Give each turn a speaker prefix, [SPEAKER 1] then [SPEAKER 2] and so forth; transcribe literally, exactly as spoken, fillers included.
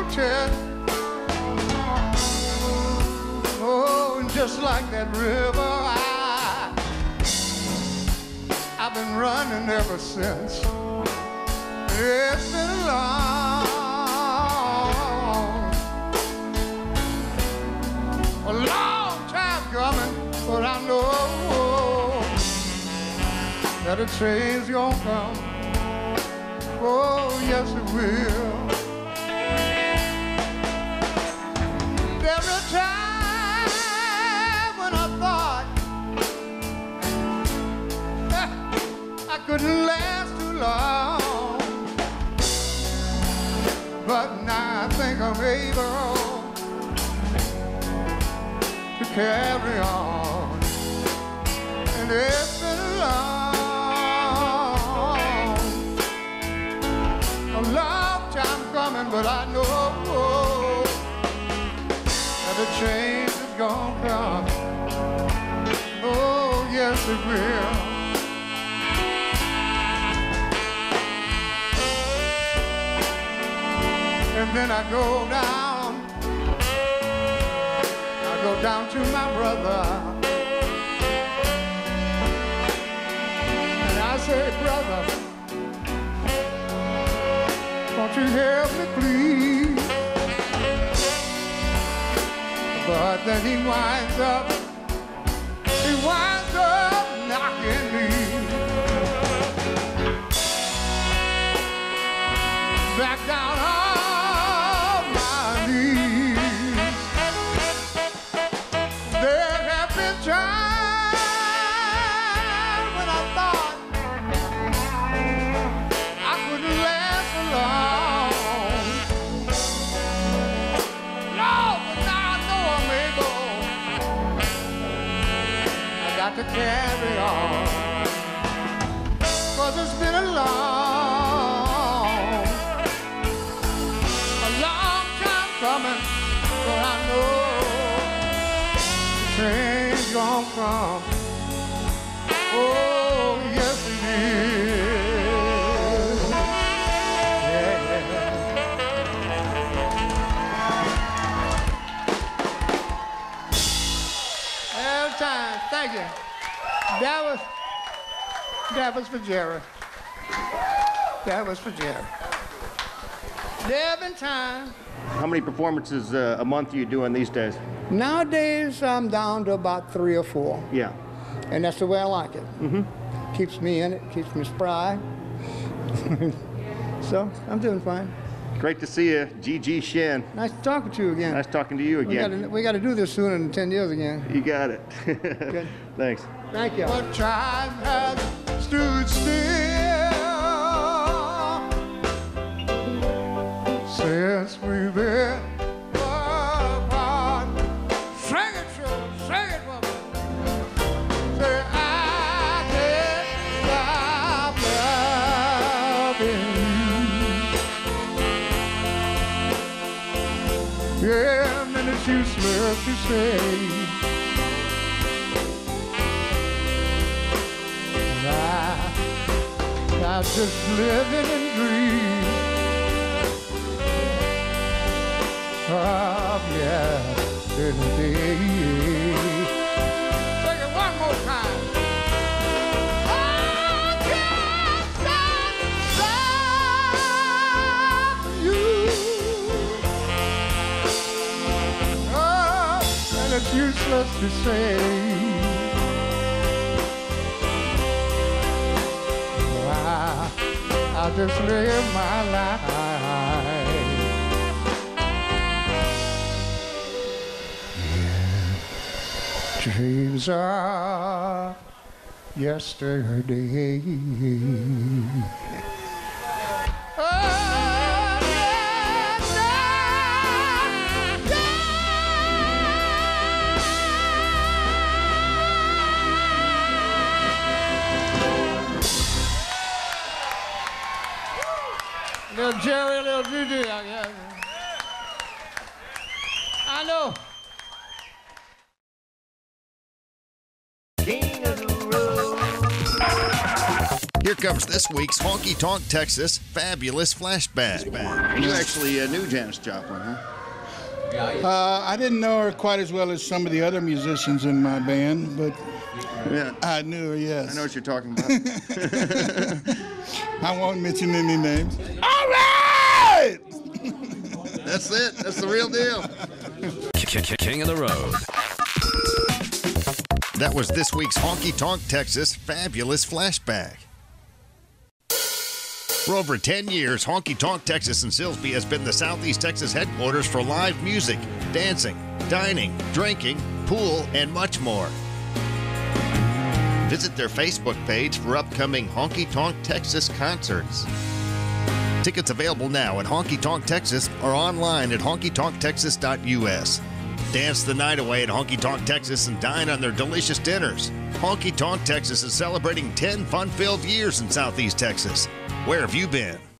[SPEAKER 1] chest. Oh, and just like that river, I, I've been running ever since. It's been long, a long time coming, but I know that a change gonna come. Oh, yes it will. There's a time when I thought I couldn't last too long, but now I think I'm able to carry on. And it's been a long, a long time coming, but I know that a change is gonna come. Oh, yes it will. And then I go down, I go down to my brother, and I say, brother, won't you help me please? But then he winds up, he winds up knocking me back down on my knees. There have been times when I thought I couldn't last alone. No, but now I know I'm able. I got to carry on, 'cause it's been a long, a long time coming, but I know the change gonna come. Oh, yes it is. Yeah. Every time, thank you. That was, that was for Jerry. That was for Jerry. There have been times.
[SPEAKER 2] How many performances uh, a month are you doing these days?
[SPEAKER 1] Nowadays, I'm down to about three or four.
[SPEAKER 2] Yeah.
[SPEAKER 1] And that's the way I like it.
[SPEAKER 2] Mm-hmm.
[SPEAKER 1] Keeps me in it, keeps me spry. So, I'm doing fine.
[SPEAKER 2] Great to see you, G G Shinn.
[SPEAKER 1] Nice talking to you again.
[SPEAKER 2] Nice talking to you again.
[SPEAKER 1] We got to do this sooner than ten years again.
[SPEAKER 2] You got it.
[SPEAKER 1] Good.
[SPEAKER 2] Thanks.
[SPEAKER 1] Thank you. But time has stood still since we've been apart. Sing it, Joe. Sing it, woman. Say, I can't stop loving you. Yeah, minutes useless to say. I, I'm just living in dreams of yesterday. Sing it one more time. I can't stop loving you. Oh, and it's useless to say. I'll just live my life. Yeah. Dreams are yesterday. Oh, yeah, yeah, yeah. Little Jerry, little Juju, yeah. I know.
[SPEAKER 3] King of the road. Here comes this week's Honky Tonk Texas Fabulous Flashback.
[SPEAKER 2] You actually uh, knew Janis Joplin, huh?
[SPEAKER 4] Uh, I didn't know her quite as well as some of the other musicians in my band, but
[SPEAKER 2] Yeah.
[SPEAKER 4] I knew her, yes.
[SPEAKER 2] I know what you're talking about.
[SPEAKER 4] I won't mention any names. All right!
[SPEAKER 2] That's it. That's the real deal.
[SPEAKER 3] King of the Road. That was this week's Honky Tonk Texas Fabulous Flashback. For over ten years, Honky Tonk Texas in Silsbee has been the Southeast Texas headquarters for live music, dancing, dining, drinking, pool, and much more. Visit their Facebook page for upcoming Honky Tonk Texas concerts. Tickets available now at Honky Tonk Texas or online at honky tonk texas dot u s. Dance the night away at Honky Tonk Texas and dine on their delicious dinners. Honky Tonk Texas is celebrating ten fun-filled years in Southeast Texas. Where have you been?